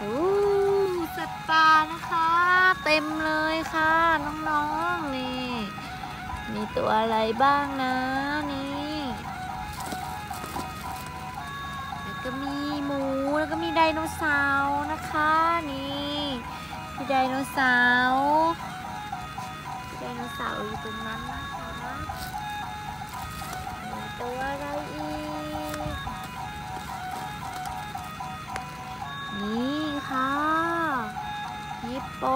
โอ้สัตว์ป่านะคะเต็มเลยค่ะน้องๆนี่มีตัวอะไรบ้างนะนี่แล้วก็มีหมูแล้วก็มีไดโนเสาร์นะคะนี่มีไดโนเสาร์อยู่ตรงนั้นนะคะมีตัวอะไรอีกนี่ค่ะฮิปโป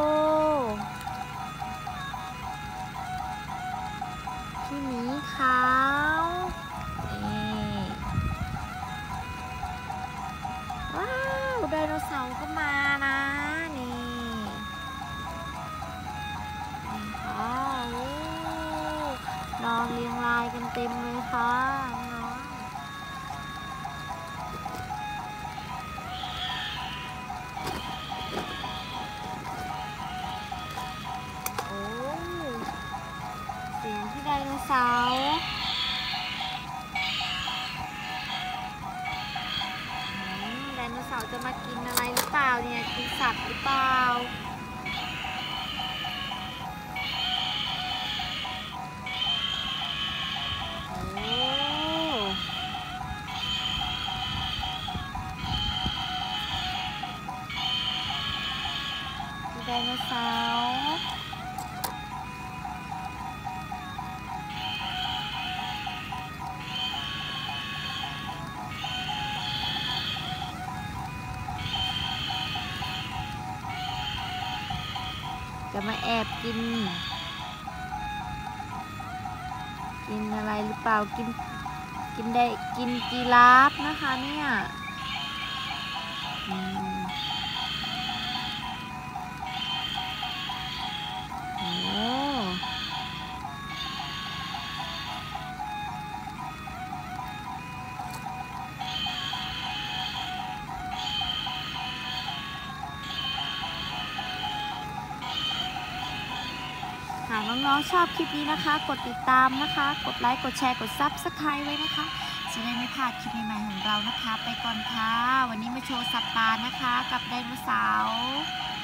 พี่หมีขาวนี่ว้าวไดโนเสาร์ก็มานะนี่ค่ะโอ้นอนเรียงรายกันเต็มเลยค่ะน้องโอ้เสียงที่ไดโนเสาร์ไดโนเสาร์จะมากินอะไรหรือเปล่าเนี่ยกินสัตว์หรือเปล่าโอ้ไดโนเสาร์จะมาแอบกินอะไรหรือเปล่ากินกีราฟนะคะเนี่ยโอ้หากน้องๆชอบคลิปนี้นะคะกดติดตามนะคะกดไลค์กดแชร์กด Subscribe ไว้นะคะจะได้ไม่พลาดคลิปใหม่ๆของเรานะคะไปก่อนค่ะวันนี้มาโชว์สัตว์ป่านะคะกับไดโนเสาร์